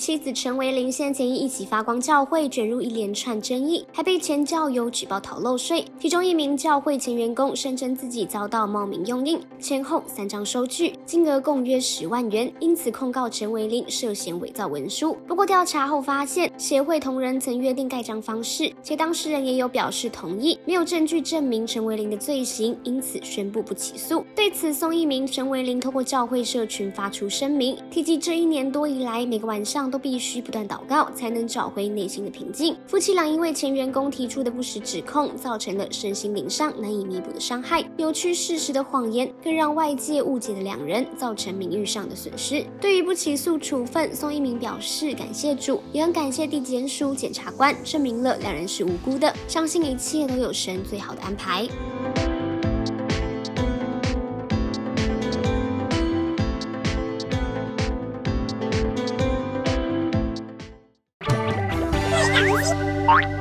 妻子陈维玲先前因一起发光教会卷入一连串争议，还被前教友举报逃漏税。其中一名教会前员工声称自己遭到冒名用印，前后3张收据，金额共约10万元，因此控告陈维玲涉嫌伪造文书。不过调查后发现，协会同仁曾约定盖章方式，且当事人也有表示同意，没有证据证明陈维玲的罪行，因此宣布不起诉。对此，宋一鸣、陈维玲透过教会社群发出声明，提及这1年多以来，每个晚上都必须不断祷告，才能找回内心的平静。夫妻俩因为前员工提出的不实指控，造成了身心灵上难以弥补的伤害，扭曲事实的谎言，更让外界误解了2人，造成名誉上的损失。对于不起诉处分，宋一鸣表示感谢主，也很感谢地检署检察官，证明了2人是无辜的，相信一切都有神最好的安排。 对，